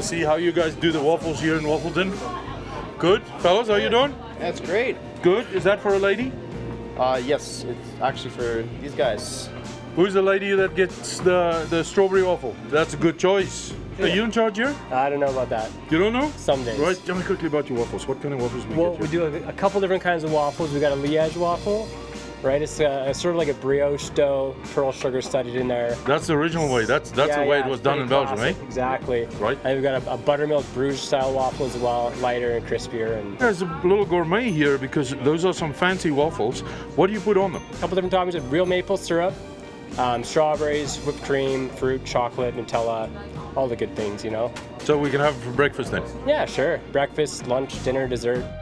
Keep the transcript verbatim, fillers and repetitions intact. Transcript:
to see how you guys do the waffles here in Waffleton. Good, fellas, how you doing? That's great. Good. Is that for a lady? Uh, yes, it's actually for these guys. Who's the lady that gets the the strawberry waffle? That's a good choice. Are you in charge here? I don't know about that. You don't know? Some days. Right. Tell me quickly about your waffles. What kind of waffles we Well, get we here? do a, a couple different kinds of waffles. We got a Liège waffle, right? It's uh, sort of like a brioche dough, pearl sugar studded in there. That's the original way. That's that's Yeah, the way yeah, it was it's done in pretty Belgium, classic. eh? Exactly. Right. And we've got a, a buttermilk Bruges style waffle as well, lighter and crispier. And There's a little gourmet here because those are some fancy waffles. What do you put on them? a couple different toppings of real maple syrup, um, strawberries, whipped cream, fruit, chocolate, Nutella, all the good things, you know? So we can have it for breakfast then. Yeah, sure. Breakfast, lunch, dinner, dessert.